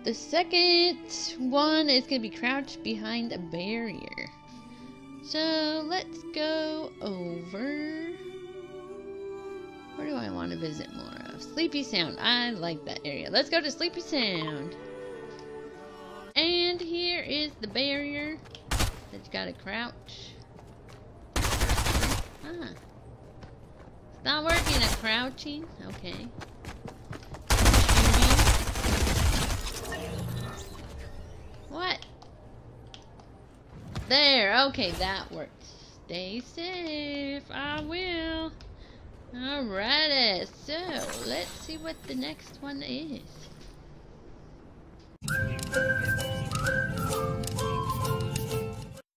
The second one is going to be crouched behind a barrier. So let's go over. Where do I want to visit more of? Sleepy Sound. I like that area. Let's go to Sleepy Sound. And here is the barrier that you gotta crouch. Ah. It's not working at crouching. Okay. What? There. Okay, that works. Stay safe. I will. Alrighty. So, let's see what the next one is.